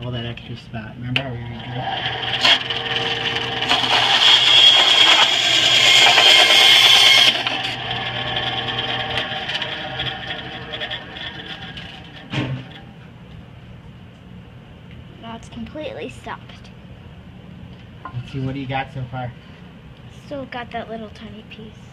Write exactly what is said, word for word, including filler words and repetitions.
all that extra spot. Remember how we redrew? Now it's completely stopped. Let's see, what do you got so far? Still got that little tiny piece.